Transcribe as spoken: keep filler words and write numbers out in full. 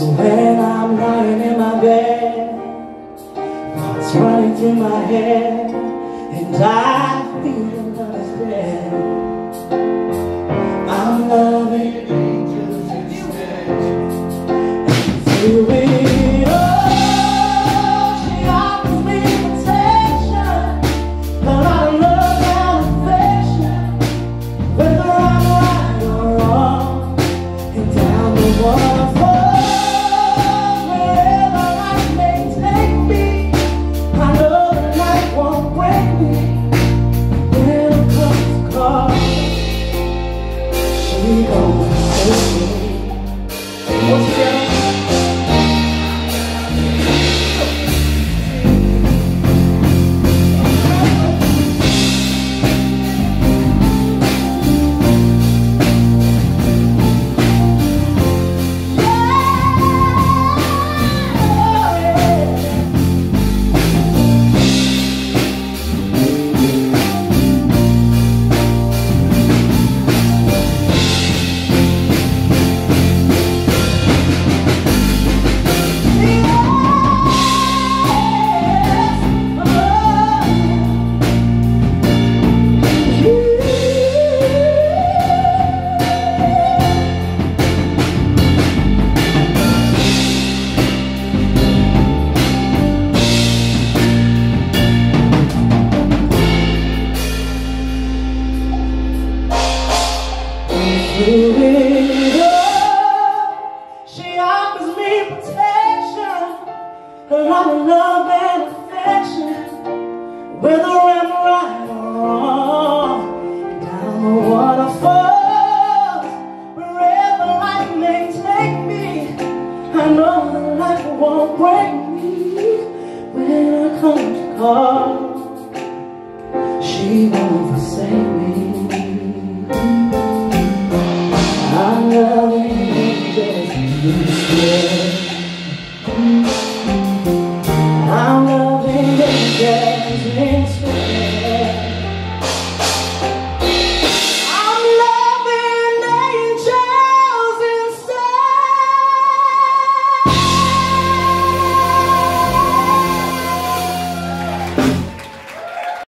So when I'm lying in my bed, thoughts running through my head, and I feel love's dead, I'm loving angels instead. And through it all, she offers me protection, a lot of love and affection, whether I'm right or wrong, and down the waterfall. Through it all, she offers me protection, a lot of love and affection, whether I'm right or wrong, down the waterfall, wherever life may take me, I know that life won't break me. When I come to call, she won't forsake.